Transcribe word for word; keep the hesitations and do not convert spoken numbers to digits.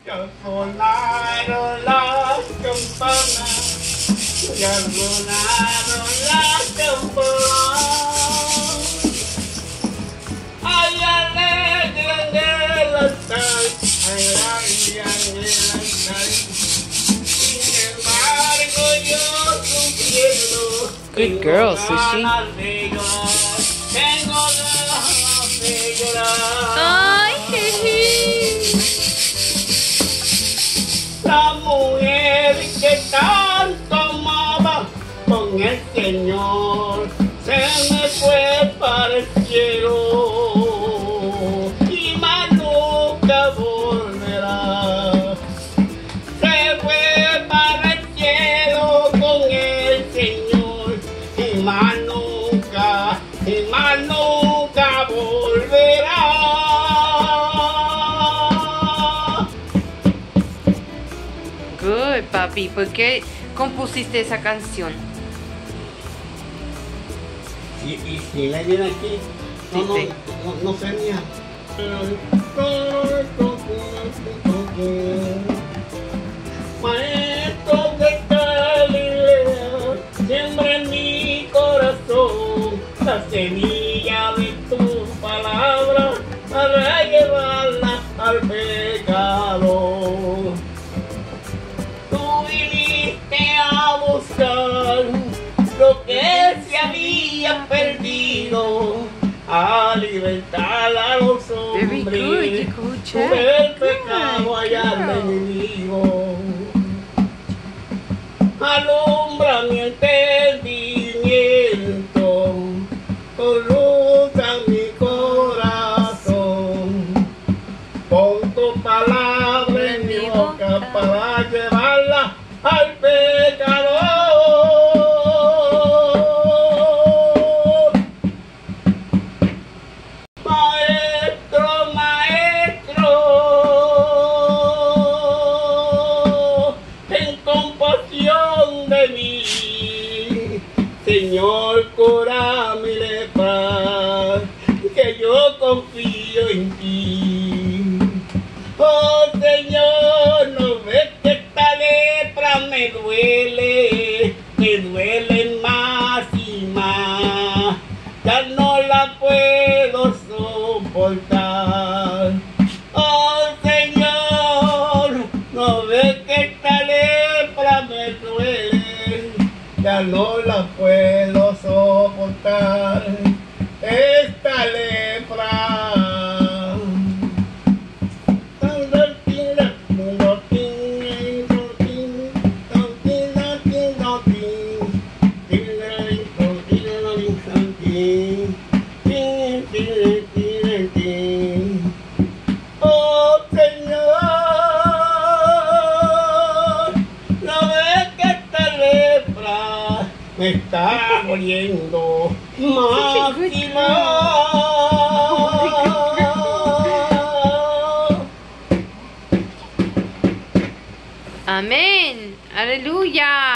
Ya sonaron las campanas, ya sonaron las campanas. Ay, alegran el altar, ay, alegran el altar. Sin embargo, yo sufriendo. Good girl, Sushi. Tengo ganas de llorar. Ay, jeje. La mujer que tanto amaba con el Señor se me fue para el cielo y más nunca volverá. Se fue para el cielo con el Señor y más nunca, y más nunca volverá. Good, papi. ¿Por qué compusiste esa canción? Y, y si la viene aquí, no, no, Sí, sí. no, no sé ni a... Maestro de Galilea, siembra en mi corazón la semilla de tu palabra para llevarla al pecado. Tú viniste a buscar lo que se había perdido, a libertar a los Very hombres good, you go, Jack. del pecado Good allá al girl. enemigo. Alumbra mi entendimiento, con luz a mi corazón, pon tu palabra en mi boca para llevarla al pecador. Maestro, maestro, ten compasión de mí. Señor, cura mi lepra, que yo confío en ti. Oh Señor, no ves que esta lepra me duele, me duele más y más, ya no la puedo soportar. Oh Señor, no ves que esta lepra me duele, ya no la puedo soportar. Esta lepra. Oh Señor, no ves que esta lepra me está muriendo más y más. Amén. Aleluya.